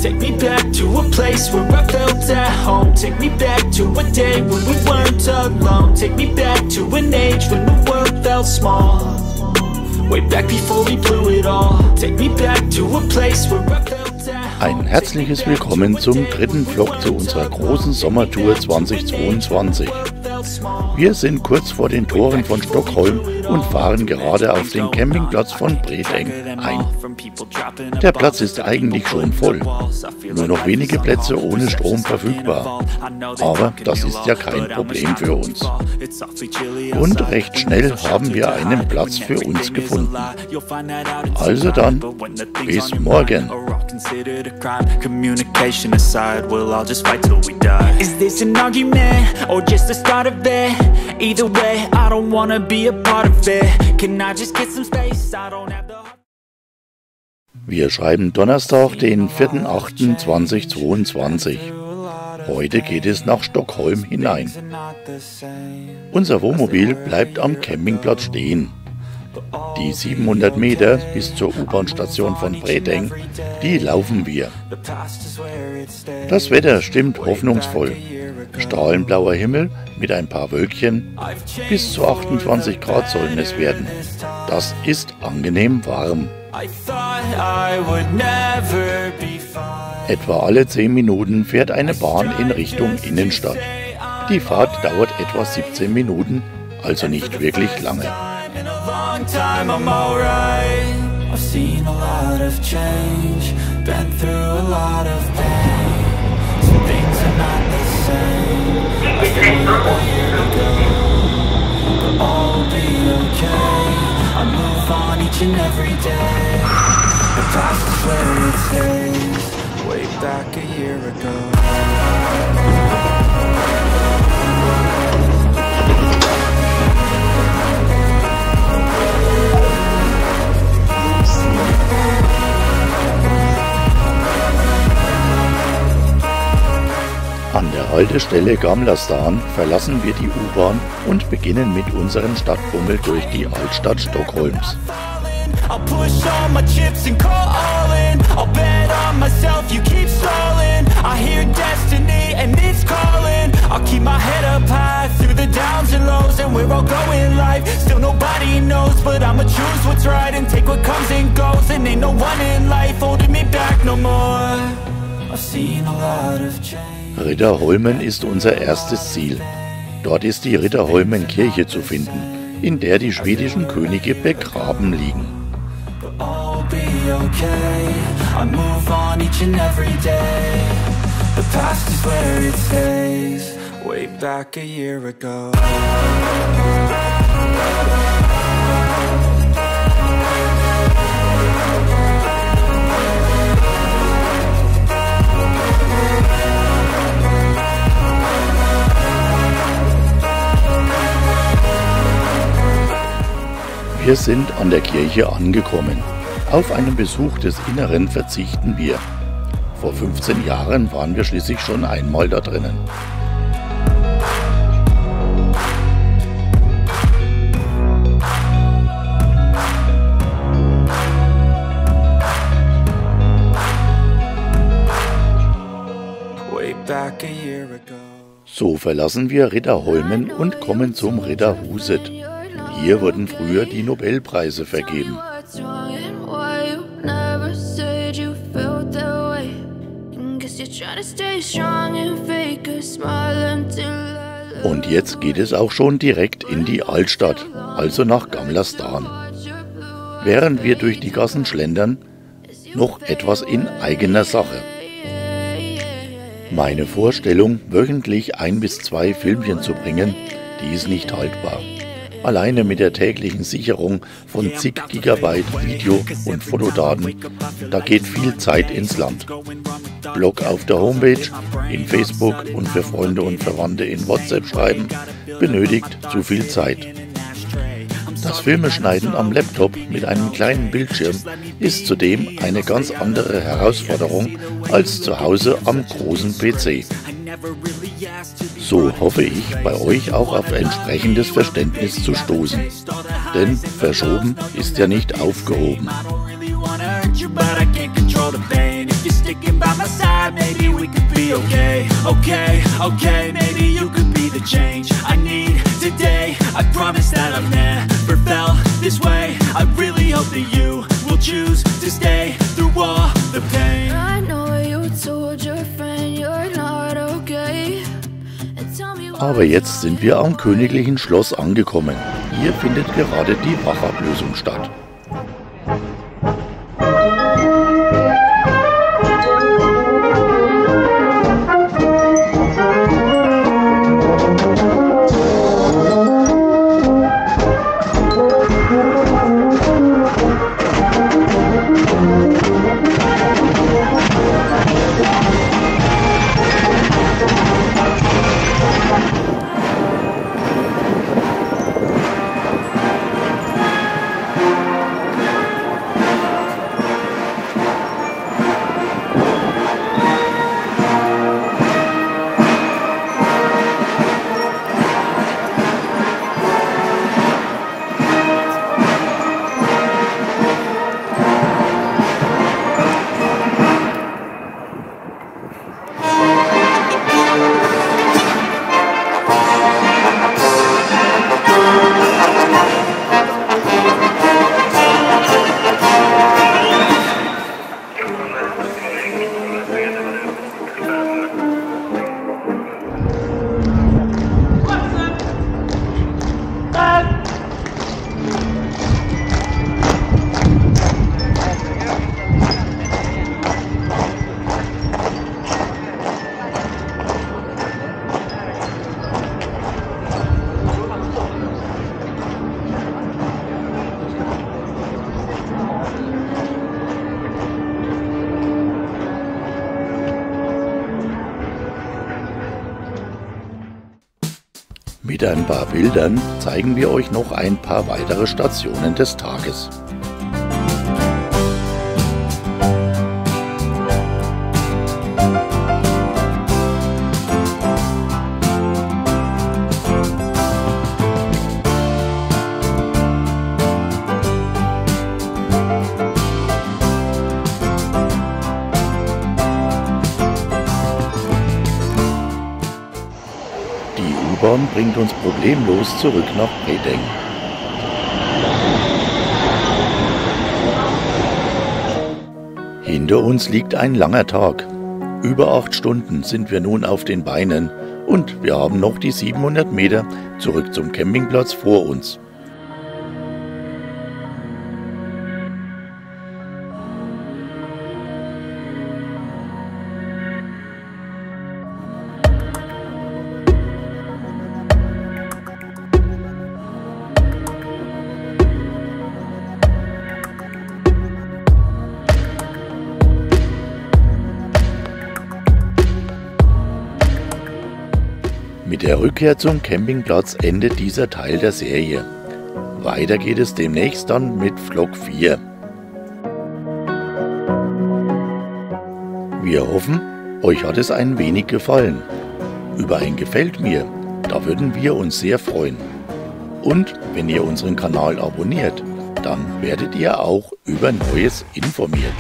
Take me back to a place where I felt at home. Take me back to a day when we weren't alone. Take me back to an age when the world felt small. Way back before we blew it all. Take me back to a place where I felt at home. Ein herzliches Willkommen zum dritten Vlog zu unserer großen Sommertour 2022. Wir sind kurz vor den Toren von Stockholm und fahren gerade auf den Campingplatz von Bredäng ein. Der Platz ist eigentlich schon voll, nur noch wenige Plätze ohne Strom verfügbar. Aber das ist ja kein Problem für uns. Und recht schnell haben wir einen Platz für uns gefunden. Also dann, bis morgen. Is this an argument or just the start of it? Either way, I don't wanna be a part of it. Can I just get some space? I don't have the... Wir schreiben Donnerstag, den 4.8.2022. Heute geht es nach Stockholm hinein. Unser Wohnmobil bleibt am Campingplatz stehen. Die 700 Meter bis zur U-Bahn-Station von Bredäng, die laufen wir. Das Wetter stimmt hoffnungsvoll. Strahlenblauer Himmel mit ein paar Wölkchen. Bis zu 28 Grad sollen es werden. Das ist angenehm warm. Etwa alle 10 Minuten fährt eine Bahn in Richtung Innenstadt. Die Fahrt dauert etwa 17 Minuten, also nicht wirklich lange. Long time I'm alright. I've seen a lot of change, been through a lot of pain. Some things are not the same as they were a year ago, but all will be okay. I move on each and every day. The past is where it stays, way back a year ago. An der Haltestelle Gamla stan verlassen wir die U-Bahn und beginnen mit unserem Stadtbummel durch die Altstadt Stockholms. Riddarholmen ist unser erstes Ziel. Dort ist die Riddarholmen-Kirche zu finden, in der die schwedischen Könige begraben liegen. Wir sind an der Kirche angekommen. Auf einen Besuch des Inneren verzichten wir. Vor 15 Jahren waren wir schließlich schon einmal da drinnen. So verlassen wir Riddarholmen und kommen zum Riddarhuset. Hier wurden früher die Nobelpreise vergeben. Und jetzt geht es auch schon direkt in die Altstadt, also nach Gamla stan. Während wir durch die Gassen schlendern, noch etwas in eigener Sache. Meine Vorstellung, wöchentlich 1 bis 2 Filmchen zu bringen, die ist nicht haltbar. Alleine mit der täglichen Sicherung von zig Gigabyte Video- und Fotodaten, da geht viel Zeit ins Land. Blog auf der Homepage, in Facebook und für Freunde und Verwandte in WhatsApp schreiben, benötigt zu viel Zeit. Das Filmeschneiden am Laptop mit einem kleinen Bildschirm ist zudem eine ganz andere Herausforderung als zu Hause am großen PC. So hoffe ich, bei euch auch auf entsprechendes Verständnis zu stoßen. Denn verschoben ist ja nicht aufgehoben. be okay, okay, okay. Maybe you could be the change I need today. I promise that I've never felt this way. I really hope that you will choose to stay through all the pain. I know you told your friend you're not okay. And tell me why. Aber jetzt sind wir am königlichen Schloss angekommen. Hier findet gerade die Wachablösung statt. Mit ein paar Bildern zeigen wir euch noch ein paar weitere Stationen des Tages. Die U-Bahn bringt uns problemlos zurück nach Bredenz. Hinter uns liegt ein langer Tag. Über 8 Stunden sind wir nun auf den Beinen und wir haben noch die 700 Meter zurück zum Campingplatz vor uns. Mit der Rückkehr zum Campingplatz endet dieser Teil der Serie. Weiter geht es demnächst dann mit Vlog 4. Wir hoffen, euch hat es ein wenig gefallen. Über ein Gefällt mir, da würden wir uns sehr freuen. Und wenn ihr unseren Kanal abonniert, dann werdet ihr auch über Neues informiert.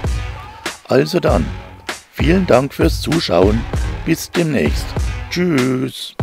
Also dann, vielen Dank fürs Zuschauen, bis demnächst. Tschüss.